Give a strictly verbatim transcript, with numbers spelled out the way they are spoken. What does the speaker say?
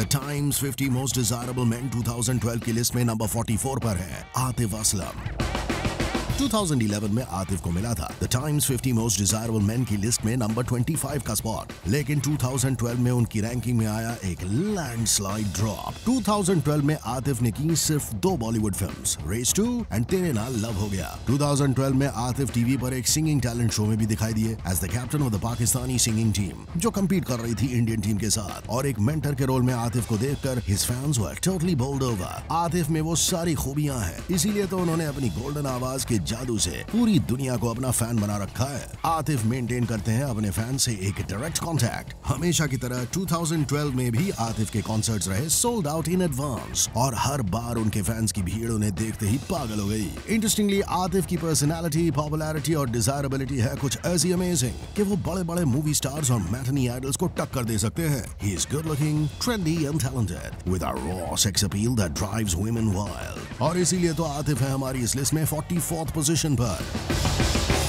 The Times fifty most desirable men twenty twelve की list में number चौवालीस पर है आतिफ असलम। दो हज़ार ग्यारह में आतिफ को मिला था the Times fifty most desirable men की लिस्ट में नंबर पच्चीस का स्पॉट, लेकिन दो हज़ार बारह में उनकी रैंकिंग में आया एक लैंडस्लाइड ड्रॉप। दो हज़ार बारह में आतिफ ने की सिर्फ दो Bollywood films, Race two and Tere Naal love हो गया। दो हज़ार बारह में आतिफ टीवी पर एक सिंगिंग टैलेंट शो में भी दिखाई दिए as the captain of the Pakistani singing team, जो कम्पीट कर रही थी इंडियन टीम के साथ, और एक मेंटर के रोल में आतिफ को देखकर his fans were totally bowled over. Atif में वो सारी खूबियां हैं, इसीलिए तो उन्होंने अपनी गोल्डन आवाज के जादू से पूरी दुनिया को अपना फैन बना रखा है। आतिफ मेंटेन करते हैं अपने फैन से एक डायरेक्ट कांटेक्ट। हमेशा की तरह दो हज़ार बारह में भी आतिफ के कॉन्सर्ट्स रहे सोल्ड आउट इन एडवांस, और हर बार उनके फैंस की भीड़ उन्हें देखते ही पागल हो गई। इंटरेस्टिंगली आतिफ की पर्सनालिटी, पॉपुलैरिटी और डिजायरेबिलिटी है कुछ ऐसी अमेजिंग कि वो बड़े बड़े मूवी स्टार्स और मैटनी आइडल्स को टक्कर दे सकते हैं। He is good looking, trendy and talented with a raw sex appeal that drives women wild, और इसीलिए तो आतिफ है हमारी इस लिस्ट में चौवालीसवीं पोजीशन पर।